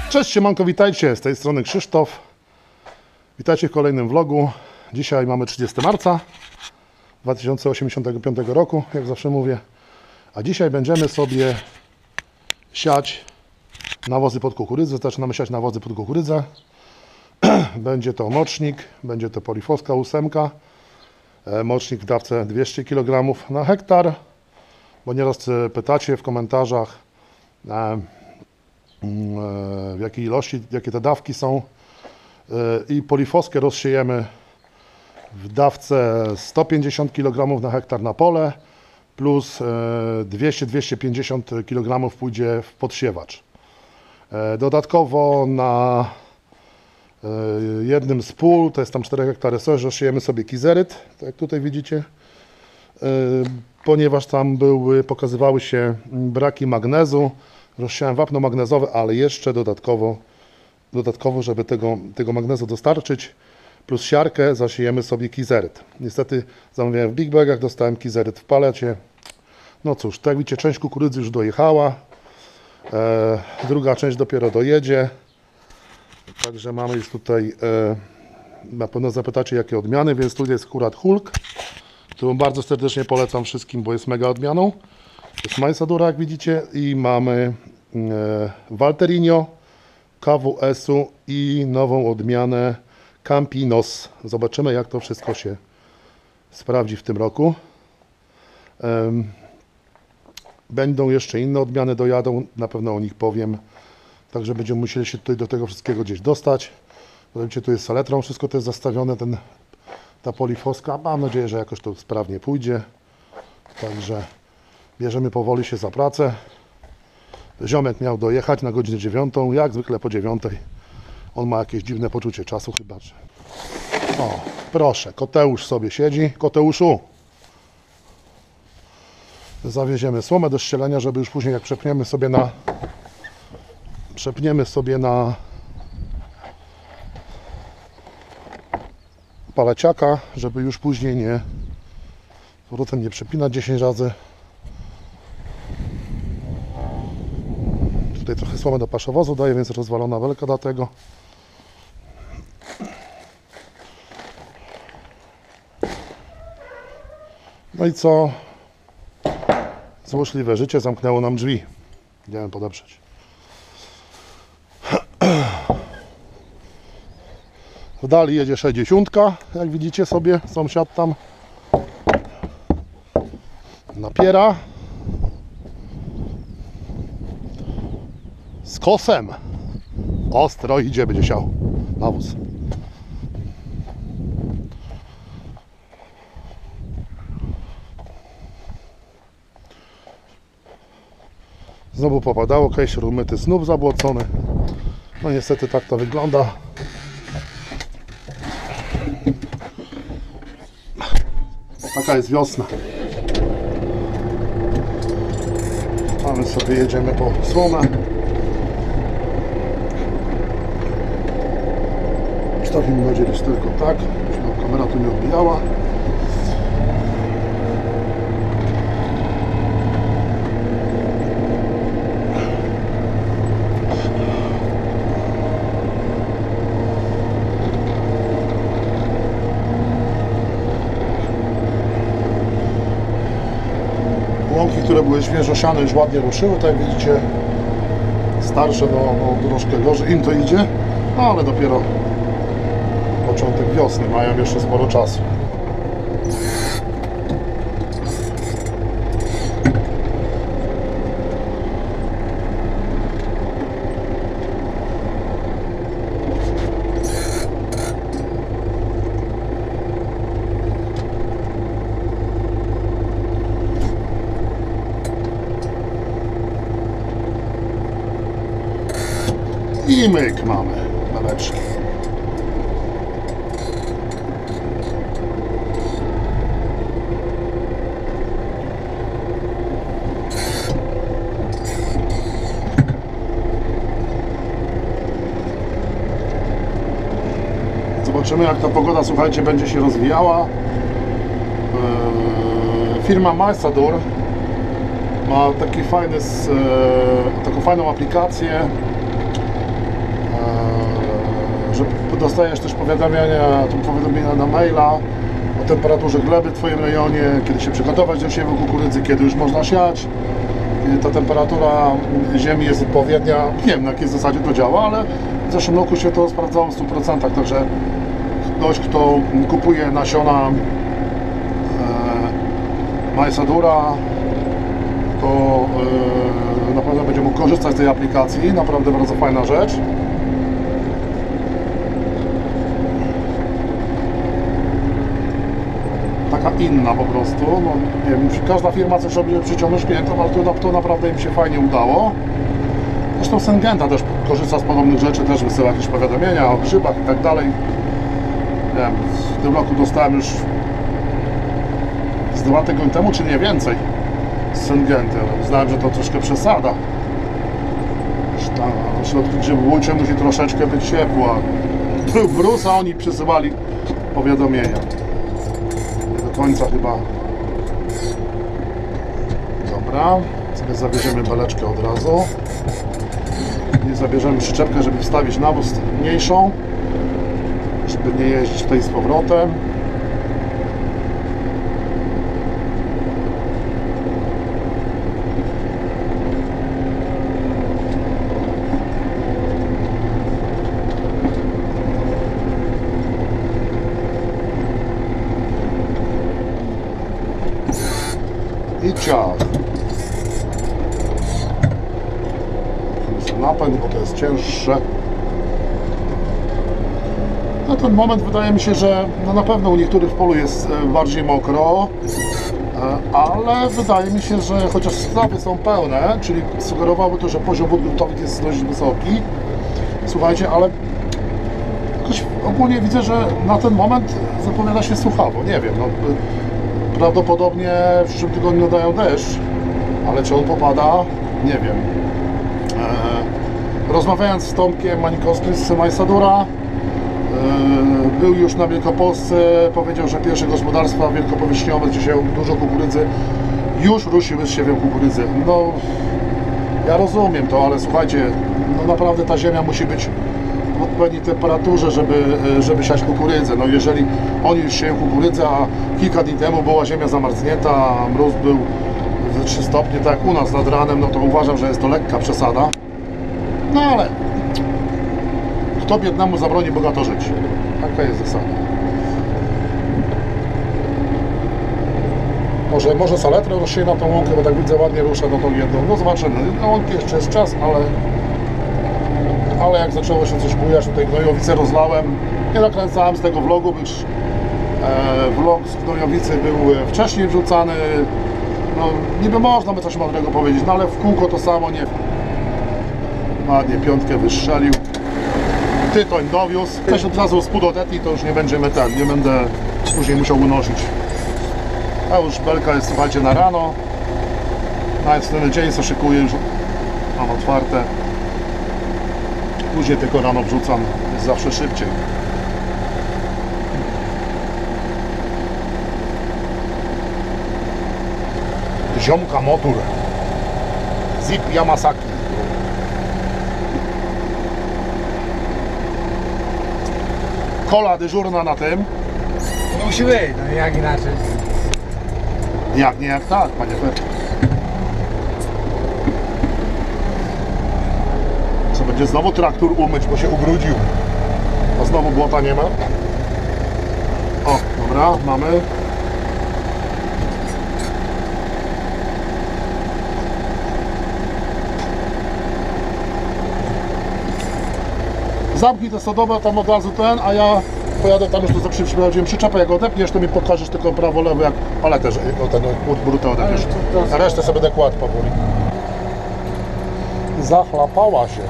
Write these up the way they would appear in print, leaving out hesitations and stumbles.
Cześć, siemanko, witajcie, z tej strony Krzysztof. Witajcie w kolejnym vlogu. Dzisiaj mamy 30 marca 2085 roku, jak zawsze mówię. A dzisiaj będziemy sobie siać nawozy pod kukurydzę. Zaczynamy siać nawozy pod kukurydzę. Będzie to mocznik, będzie to Polifoska 8. Mocznik w dawce 200 kg na hektar. Bo nieraz pytacie w komentarzach, w jakiej ilości, jakie te dawki są. I Polifoskę rozsiejemy w dawce 150 kg na hektar na pole, plus 200-250 kg pójdzie w podsiewacz. Dodatkowo na jednym z pól, to jest tam 4 hektary soji, rozsiejemy sobie kizeryt, tak jak tutaj widzicie, ponieważ tam pokazywały się braki magnezu. Rozsiałem wapno magnezowe, ale jeszcze dodatkowo, żeby tego magnezu dostarczyć, plus siarkę, zasiejemy sobie kizeryt. Niestety zamawiałem w Big Bagach, dostałem kizeryt w palecie. No cóż, tak widzicie, część kukurydzy już dojechała, druga część dopiero dojedzie. Także mamy już tutaj, na pewno zapytacie jakie odmiany, więc tu jest akurat Hulk, którą bardzo serdecznie polecam wszystkim, bo jest mega odmianą. To jest Majsadura, jak widzicie, i mamy Valterinho, KWS-u i nową odmianę Campinos. Zobaczymy, jak to wszystko się sprawdzi w tym roku. Będą jeszcze inne odmiany, dojadą, na pewno o nich powiem. Także będziemy musieli się tutaj do tego wszystkiego gdzieś dostać. Widzicie, tu jest saletrą, wszystko to jest zastawione, ta Polifoska. Mam nadzieję, że jakoś to sprawnie pójdzie. Także bierzemy powoli się za pracę. Ziomek miał dojechać na godzinę 9, jak zwykle po 9. On ma jakieś dziwne poczucie czasu chyba. O, proszę, Koteusz sobie siedzi. Koteuszu! Zawieziemy słomę do ścielenia, żeby już później jak przepniemy sobie na paleciaka, żeby już później nie powrotem nie przepinać 10 razy. Tutaj trochę słomy do paszowozu daję, więc rozwalona belka do tego. No i co? Złośliwe życie zamknęło nam drzwi. Idziemy podeprzeć. W dali jedzie 60, jak widzicie sobie, sąsiad tam napiera. Z kosem. Ostro idzie, będzie siał nawóz. Znowu popadało, kejsior umyty, znów zabłocony. No niestety tak to wygląda. Taka jest wiosna. A my sobie jedziemy po słomę. Ustawimy nadzieję tylko tak, żeby kamera tu nie odbijała. Łąki, które były świeżo siane, już ładnie ruszyły, tak jak widzicie. Starsze, no troszkę gorzej im to idzie, no ale dopiero początek wiosny, mają jeszcze sporo czasu. I myk mamy beleczki. Zobaczymy, jak ta pogoda, słuchajcie, będzie się rozwijała. Firma Majsadura ma taki fajny, taką fajną aplikację. dostajesz też powiadomienia na maila o temperaturze gleby w Twoim rejonie, kiedy się przygotować do siewu kukurydzy, kiedy już można siać, kiedy ta temperatura ziemi jest odpowiednia. Nie wiem, na jakiej zasadzie to działa, ale w zeszłym roku się to sprawdzało w 100%, także ktoś, kto kupuje nasiona Majsadura, to naprawdę będzie mógł korzystać z tej aplikacji. Naprawdę bardzo fajna rzecz. Taka inna po prostu. No, nie wiem, każda firma coś robi, żeby przyciągnąć klientów, ale to naprawdę im się fajnie udało. Zresztą Syngenta też korzysta z podobnych rzeczy, też wysyła jakieś powiadomienia o grzybach i tak dalej. Nie wiem, w tym roku dostałem już z 2 tygodnie temu, czy nie więcej, z Syngenty. Uznałem, że to troszkę przesada. W środku grzybowniczym musi troszeczkę być ciepła. Był mróz, a oni przysyłali powiadomienia. Nie do końca chyba. Dobra, sobie zabierzemy beleczkę od razu. I zabierzemy przyczepkę, żeby wstawić nawóz mniejszą, żeby nie jeździć tutaj z powrotem. I ciach. Napęd, bo to jest cięższe. Na ten moment wydaje mi się, że no na pewno u niektórych w polu jest bardziej mokro, ale wydaje mi się, że chociaż stawy są pełne, czyli sugerowałoby to, że poziom wód gruntowych jest dość wysoki. Słuchajcie, ale jakoś ogólnie widzę, że na ten moment zapowiada się suchawo. Nie wiem, no, prawdopodobnie w przyszłym tygodniu dają deszcz, ale czy on popada? Nie wiem. Rozmawiając z Tomkiem Manikowskim z Majsadura, był już na Wielkopolsce, powiedział, że pierwsze gospodarstwa wielkopowierzchniowe, gdzie się dużo kukurydzy, już rusiły z siewiem kukurydzy. No, ja rozumiem to, ale słuchajcie, no naprawdę ta ziemia musi być w odpowiedniej temperaturze, żeby siać kukurydzę. No jeżeli oni już sieją kukurydzę, a kilka dni temu była ziemia zamarznięta, mróz był ze 3 stopnie, tak jak u nas nad ranem, no to uważam, że jest to lekka przesada. No ale kto biednemu zabroni bogato żyć? Taka jest zasada. Może saletrę rozsieję na tą łąkę, bo tak widzę ładnie rusza na tą jedną. No zobaczymy. Na łąki jeszcze jest czas, ale jak zaczęło się coś bujać, tutaj gnojowice rozlałem. Nie nakręcałem z tego vlogu, gdyż vlog z gnojowicy był wcześniej wrzucany. No niby można by coś mądrego powiedzieć, no ale w kółko to samo nie. Ładnie 5 wystrzelił. Tytoń dowiózł. Ktoś od razu spód odetnij, to już nie będę później musiał unosić. A już belka jest, słuchajcie, na rano. Nawet ten dzień co szykuję, już mam otwarte. Później tylko rano wrzucam, jest zawsze szybciej. Ziomka motor. Zip Yamasaki. Kola dyżurna na tym. Musi być, no jak inaczej. Jak nie, jak tak, panie Fer. Co będzie znowu traktor umyć, bo się ubrudził. A znowu błota nie ma. O, dobra, mamy. Zamknij tę sodowę tam od razu a ja pojadę tam już to przyprowadziłem przyczepę, jak odepniesz, to mi pokażesz tylko prawo, lewo, jak paletę, że ten brutę odepniesz. A resztę sobie będę kładł powoli. Zachlapała się.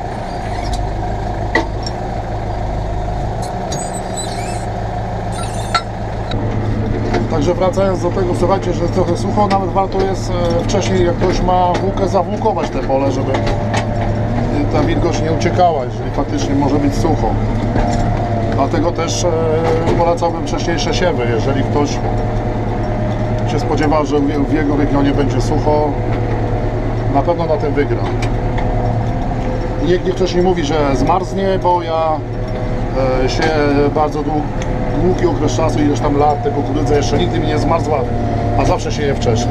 Także wracając do tego, słuchajcie, że jest trochę sucho, nawet warto jest wcześniej, jak ktoś ma włókę, zawłókować te pole, żeby ta wilgoć nie uciekała, jeżeli faktycznie może być sucho. Dlatego też polecałbym wcześniejsze siewy. Jeżeli ktoś się spodziewa, że w jego regionie będzie sucho, na pewno na tym wygra. Niech ktoś nie mówi, że zmarznie, bo ja sieję bardzo długi okres czasu, ileś tam lat, te kukurydze jeszcze nigdy mi nie zmarzła, a zawsze sieję wcześniej.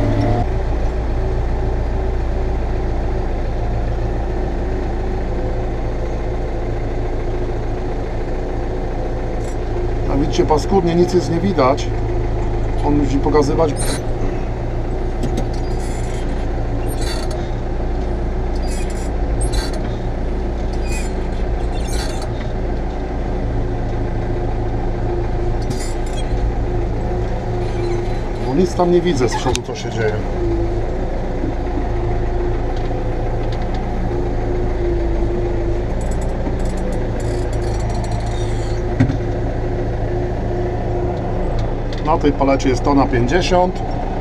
A widzicie, paskudnie, nic jest nie widać. On musi pokazywać. Bo nic tam nie widzę z przodu, co się dzieje. Na tej palecie jest tona 50.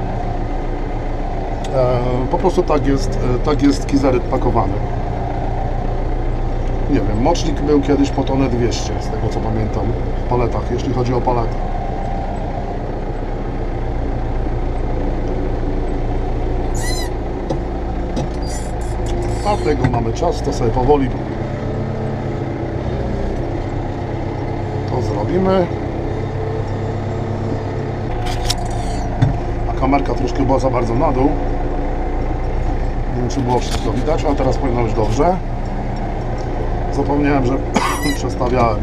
Po prostu tak jest kizeryt pakowany. Nie wiem, mocznik był kiedyś po tonę 200, z tego co pamiętam, w paletach, jeśli chodzi o paletę. Dlatego mamy czas, to sobie powoli to zrobimy. Kamerka troszkę była za bardzo na dół. Nie wiem, czy było wszystko widać, a teraz powinno być dobrze. Zapomniałem, że przestawiałem.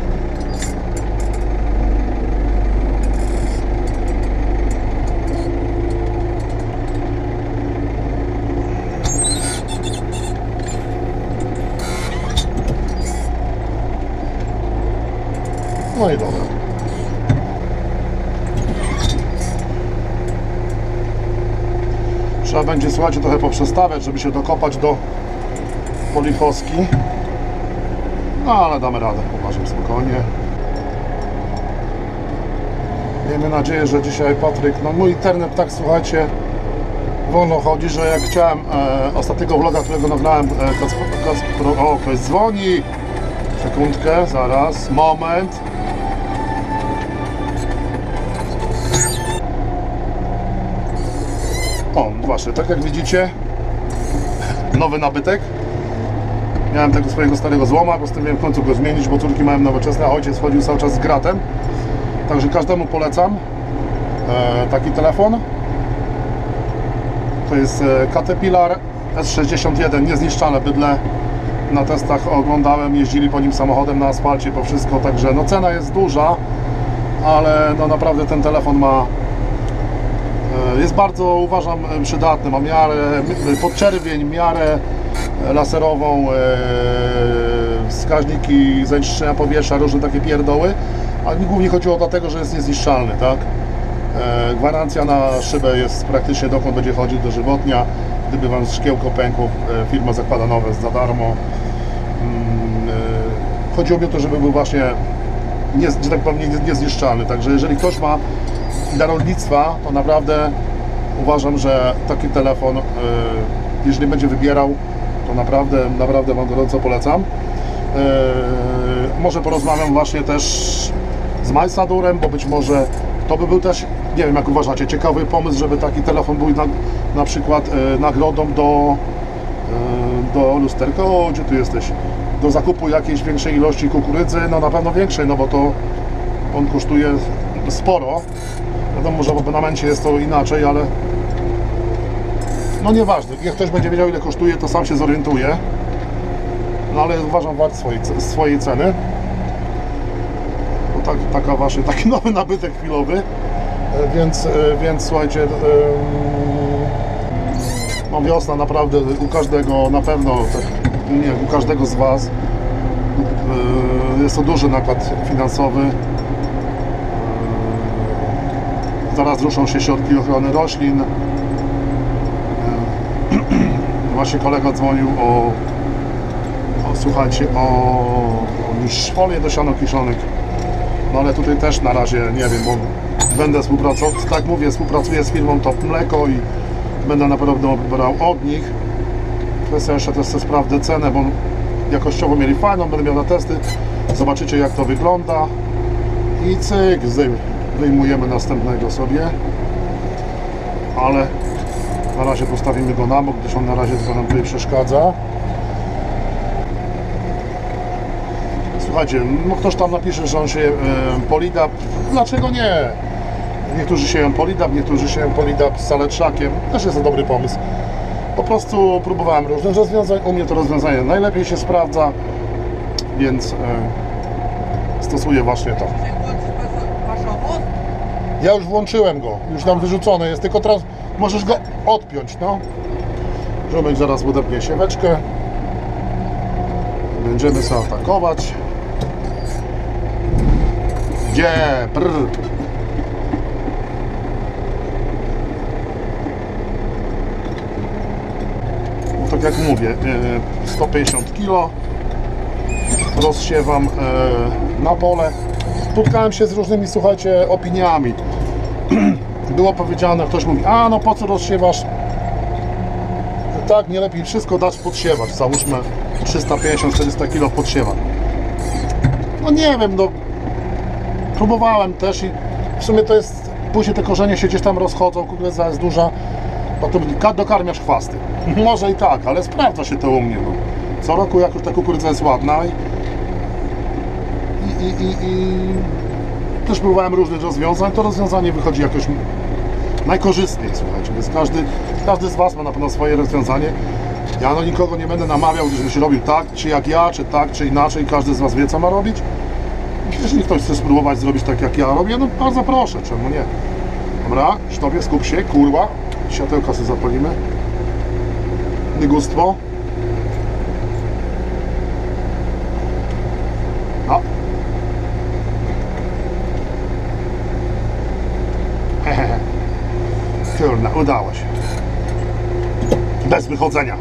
No i dobra. Trzeba będzie, słuchajcie, trochę poprzestawiać, żeby się dokopać do polifoski. No ale damy radę, popatrzmy spokojnie. Miejmy nadzieję, że dzisiaj Patryk, no mój internet tak, słuchajcie, wolno chodzi, że jak chciałem ostatniego vloga, którego nagrałem, o, ktoś dzwoni. Sekundkę, zaraz, moment. O, właśnie, tak jak widzicie, nowy nabytek. Miałem tego swojego starego złoma, postanowiłem w końcu go zmienić, bo córki mają nowoczesne, a ojciec chodził cały czas z gratem. Także każdemu polecam taki telefon. To jest Caterpillar S61, niezniszczalne bydle. Na testach oglądałem, jeździli po nim samochodem na asfalcie, po wszystko, także no cena jest duża, ale no naprawdę ten telefon jest bardzo, uważam, przydatny, ma miarę podczerwień, miarę laserową, wskaźniki zanieczyszczenia powietrza, różne takie pierdoły, ale mi głównie chodziło o to, że jest niezniszczalny, tak? Gwarancja na szybę jest praktycznie dokąd będzie chodził dożywotnia. Gdyby Wam szkiełko pękło, firma zakłada nowe za darmo. Chodziło mi o to, żeby był właśnie, że tak powiem, niezniszczalny. Także jeżeli ktoś ma dla rolnictwa, to naprawdę uważam, że taki telefon, jeżeli będzie wybierał, to naprawdę Wam gorąco polecam. Może porozmawiam właśnie też z Majsadurem, bo być może to by był też, nie wiem jak uważacie, ciekawy pomysł, żeby taki telefon był na przykład nagrodą do lusterka. O, gdzie tu jesteś? Do zakupu jakiejś większej ilości kukurydzy, no na pewno większej, no bo to on kosztuje sporo. Wiadomo, że w abonamencie jest to inaczej, ale no nieważne, jak ktoś będzie wiedział ile kosztuje, to sam się zorientuje. No ale uważam wart swojej ceny. To taki nowy nabytek chwilowy, więc słuchajcie, no wiosna naprawdę u każdego, na pewno, tak, nie, u każdego z Was jest to duży nakład finansowy. Zaraz ruszą się środki ochrony roślin. Właśnie kolega dzwonił słuchajcie, o już folię do sianokiszonek. No ale tutaj też na razie nie wiem, bo będę współpracował, tak mówię, współpracuję z firmą Top Mleko i będę na pewno brał od nich. Kwestia jeszcze też sprawdzę cenę, bo jakościowo mieli fajną, będę miał na testy. Zobaczycie jak to wygląda. I cyk, wyjmujemy następnego sobie. Ale na razie postawimy go na bok, gdyż on na razie tylko nam tutaj przeszkadza. słuchajcie, no ktoś tam napisze, że on sieje Polidap. Dlaczego nie? Niektórzy sieją Polidap, niektórzy sieją Polidap z saletrzakiem. Też jest to dobry pomysł. Po prostu próbowałem różnych rozwiązań. U mnie to rozwiązanie najlepiej się sprawdza, więc stosuję właśnie to. Ja już włączyłem go, już tam wyrzucony jest, tylko teraz możesz go odpiąć, no. Żomek zaraz podepnie sieweczkę. Będziemy sobie atakować. Gdzie? Brr. No, tak jak mówię, 150 kg rozsiewam na pole. Spotkałem się z różnymi, słuchajcie, opiniami. Było powiedziane, ktoś mówi, a no po co rozsiewasz? Tak, nie lepiej wszystko dać podsiewacz. Załóżmy 350-400 kg podsiewacz. No nie wiem, no próbowałem też i w sumie to jest, później te korzenie się gdzieś tam rozchodzą, kukurydza jest duża, potem dokarmiasz chwasty. Może i tak, ale sprawdza się to u mnie. No. Co roku jak już ta kukurydza jest ładna i też próbowałem różnych rozwiązań, to rozwiązanie wychodzi jakoś najkorzystniej, słuchajcie, więc każdy z Was ma na pewno swoje rozwiązanie. Ja no nikogo nie będę namawiał, żebyś robił tak, czy jak ja, czy tak, czy inaczej, każdy z Was wie, co ma robić. Jeżeli ktoś chce spróbować zrobić tak, jak ja robię, no bardzo proszę, czemu nie? Dobra, sztobie, skup się, kurwa, światełka sobie zapalimy. Dygustwo. No. Hehehe. Kurna, udało się. Bez wychodzenia.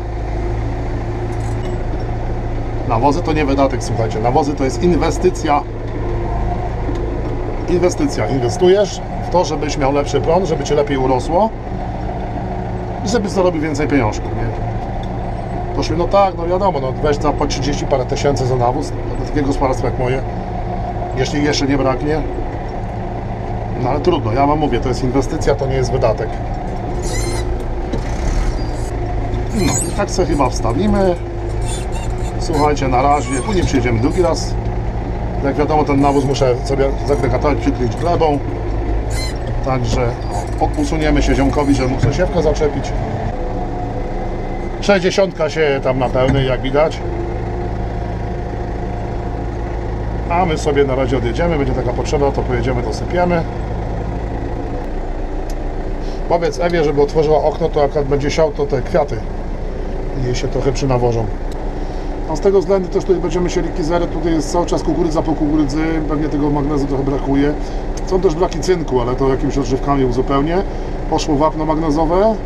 Nawozy to nie wydatek, słuchajcie. Nawozy to jest inwestycja. Inwestycja. Inwestujesz w to, żebyś miał lepszy plon, żeby Cię lepiej urosło i żebyś zarobił więcej pieniążków, nie? Poszły, no tak, no wiadomo, no weź za po 30 parę tysięcy za nawóz do takiego gospodarstwa jak moje, jeśli jeszcze nie braknie. No ale trudno, ja Wam mówię, to jest inwestycja, to nie jest wydatek. No i tak sobie chyba wstawimy. Słuchajcie, na razie, później przyjedziemy drugi raz. Jak wiadomo, ten nawóz muszę sobie zagregatować, przykryć glebą. Także usuniemy się ziomkowi, żeby mógł zasiewkę zaczepić. 60 się tam na pełnej, jak widać. A my sobie na razie odjedziemy, będzie taka potrzeba, to pojedziemy, dosypiemy. Powiedz Ewie, żeby otworzyła okno, to jak będzie siał, to te kwiaty jej się trochę przynawożą. A z tego względu też tutaj będziemy sieli kizery, tutaj jest cały czas kukurydza po kukurydzy, pewnie tego magnezu trochę brakuje. Są też braki cynku, ale to jakimiś odżywkami uzupełnię. Poszło wapno magnezowe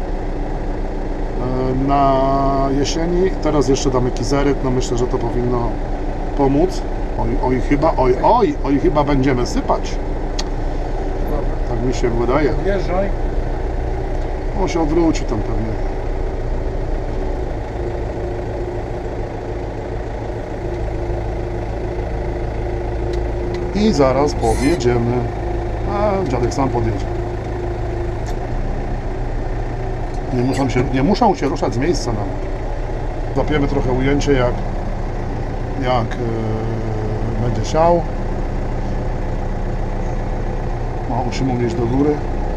na jesieni, teraz jeszcze damy kizeryt, no myślę, że to powinno pomóc. Oj, chyba będziemy sypać. Tak mi się wydaje. Wjeżdżaj. On się odwróci tam pewnie. I zaraz podjedziemy. A dziadek sam podjedzie. Nie muszą się ruszać z miejsca nawet. Złapiemy trochę ujęcie, jak będzie siał. No, musimy unieść do góry.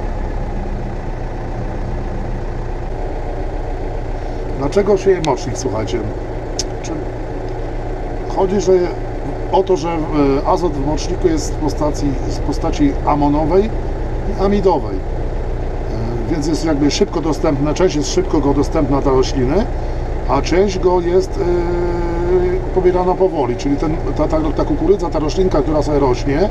Dlaczego sieje mocznik, słuchajcie? Chodzi o to, że azot w moczniku jest w postaci amonowej i amidowej. Więc jest jakby szybko dostępna, część jest szybko dostępna dla rośliny, a część go jest pobierana powoli, czyli ta kukurydza, ta roślinka, która sobie rośnie,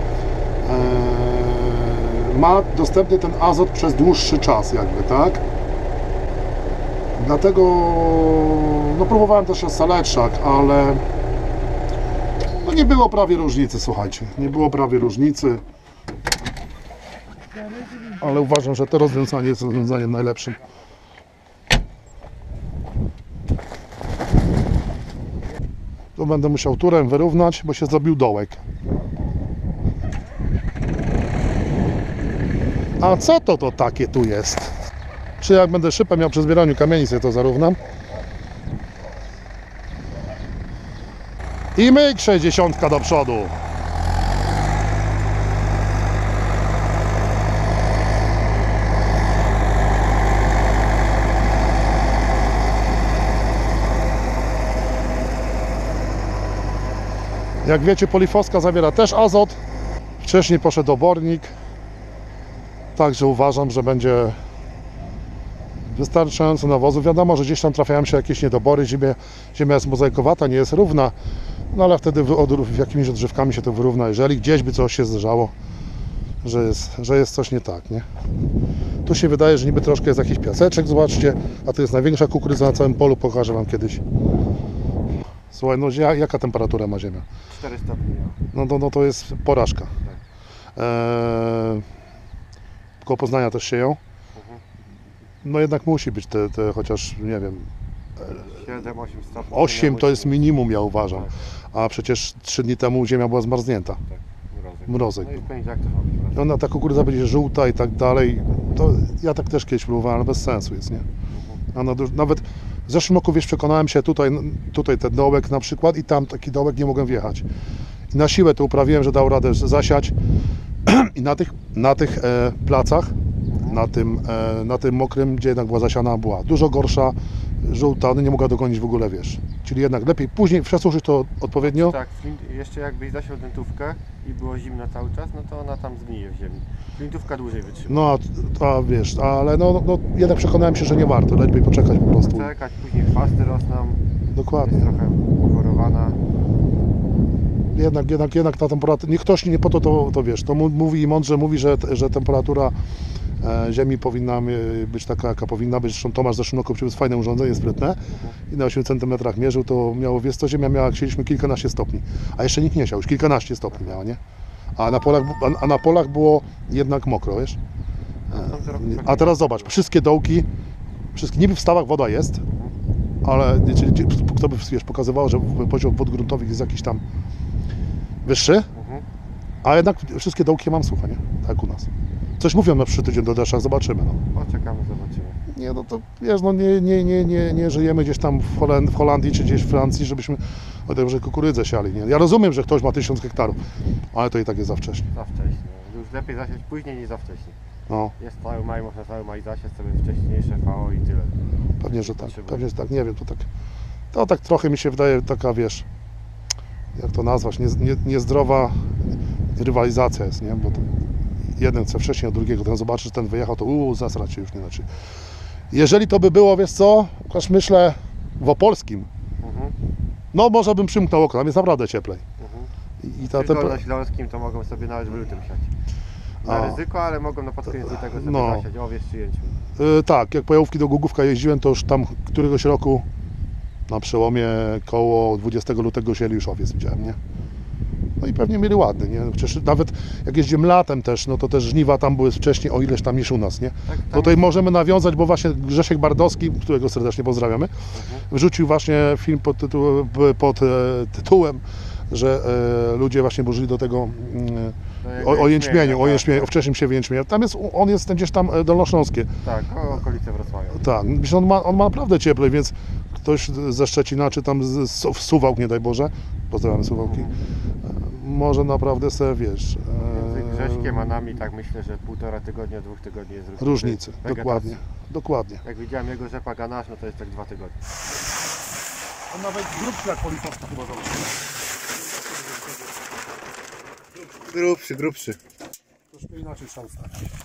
ma dostępny ten azot przez dłuższy czas jakby, tak? Dlatego no próbowałem też saletrzak, ale no nie było prawie różnicy, słuchajcie, nie było prawie różnicy, ale uważam, że to rozwiązanie jest rozwiązaniem najlepszym. Tu będę musiał turem wyrównać, bo się zrobił dołek. A co to takie tu jest? Czy jak będę szypę miał przy zbieraniu kamieni, sobie to zarównam? I myk 60 do przodu. Jak wiecie, polifoska zawiera też azot. Wcześniej poszedł obornik. Także uważam, że będzie wystarczająco nawozu. Wiadomo, że gdzieś tam trafiają się jakieś niedobory. Ziemia jest mozaikowata, nie jest równa. No ale wtedy jakimiś odżywkami się to wyrówna. Jeżeli gdzieś by coś się zdarzało, że jest coś nie tak, nie? Tu się wydaje, że niby troszkę jest jakiś piaseczek, zobaczcie. A to jest największa kukurydza na całym polu. Pokażę wam kiedyś. Słuchaj, no jaka temperatura ma ziemia? 4 stopnie. No to jest porażka. Koło Poznania też sieją. No jednak musi być te chociaż, nie wiem, 7-8 stopni. 8 to jest minimum, ja uważam. A przecież 3 dni temu ziemia była zmarznięta. Tak, Mrozek. No i w poniedziałek też ma być mrozek. Ona, ta kukurydza będzie żółta i tak dalej. To ja tak też kiedyś próbowałem, ale bez sensu jest, nie? Nawet w zeszłym roku, wiesz, przekonałem się tutaj ten dołek na przykład i tam taki dołek nie mogłem wjechać. I na siłę to uprawiłem, że dał radę zasiać i na tych placach, na tym mokrym, gdzie jednak była zasiana, była dużo gorsza, żółta, one nie mogła dogonić w ogóle, wiesz. Czyli jednak lepiej później przesuszyć to odpowiednio. Tak, jeszcze jakbyś zasiał dentówkę i było zimno cały czas, no to ona tam zgnije w ziemi. Flintówka dłużej wytrzyma. No, a wiesz, ale no jednak przekonałem się, że nie warto, lepiej poczekać po prostu. Czekać, później chwasty rosną. Dokładnie. Jest trochę pochorowana. Jednak ta temperatura, niech ktoś nie po to wiesz, to mówi i mądrze mówi, że temperatura ziemi powinna być taka, jaka powinna być. Zresztą Tomasz w zeszłym roku przywiózł fajne urządzenie sprytne i na 8 cm mierzył, to miało, wiesz co, ziemia miała, jak chcieliśmy, kilkanaście stopni, a jeszcze nikt nie siał, już kilkanaście stopni miała, nie? A na polach było jednak mokro, wiesz? A teraz zobacz, wszystkie dołki, niby w stawach woda jest, ale kto by, wiesz, pokazywał, że poziom wód gruntowych jest jakiś tam wyższy, a jednak wszystkie dołki mam suche, nie? Tak u nas. Coś mówią na przyszły tydzień do deszcza, zobaczymy. No. Poczekamy, zobaczymy. Nie, no to wiesz, no nie żyjemy gdzieś tam w Holandii czy gdzieś w Francji, żebyśmy że kukurydzę siali. Nie? Ja rozumiem, że ktoś ma 1000 hektarów, ale to i tak jest za wcześnie. Za wcześnie. Już lepiej zasiać później niż za wcześnie. No. Jest cały maj, można cały maj zasiać sobie wcześniejsze VO i tyle. Pewnie, że tak. Pewnie, że tak. Nie wiem, to tak trochę mi się wydaje taka, wiesz, jak to nazwać, niezdrowa rywalizacja jest, nie? Bo jeden chce wcześniej od drugiego, ten zobaczy, że ten wyjechał, to zasrać się już nie znaczy. Jeżeli to by było, wiesz co, Łukasz, myślę w Opolskim, no może bym przymknął okno, tam jest naprawdę cieplej. I na Śląskim to mogą sobie nawet w lutym siać. Na ryzyko, ale mogą na pod koniec tego sobie zasiać owiec czy jęczmień. Tak, jak po jałówki do Głogówka jeździłem, to już tam któregoś roku na przełomie koło 20 lutego sieli już owiec, widziałem, nie? No i pewnie mieli ładny, nie? Przecież nawet jak jeździłem latem też, no to też żniwa tam były wcześniej o ileś tam niż u nas, nie? Tak, tutaj możemy nawiązać, bo właśnie Grzesiek Bardowski, którego serdecznie pozdrawiamy, wrzucił właśnie film pod tytułem, że ludzie właśnie burzyli do tego o jęczmieniu, o wcześniejszym siewie jęczmienia. Tam jest, on jest gdzieś tam dolnośląskie. Tak, okolice Wrocławia. Tak, on ma naprawdę cieplej, więc ktoś ze Szczecina, czy tam z Suwałk, nie daj Boże, pozdrawiamy Suwałki, może naprawdę sobie, wiesz... Między Grześkiem a nami, tak myślę, że 1,5 tygodnia, 2 tygodni jest różnicy. Dokładnie. Jak widziałem jego rzepa ganache, no to jest tak 2 tygodnie. On nawet grubszy jak polifowski chyba Grubszy. Troszkę inaczej szał stać.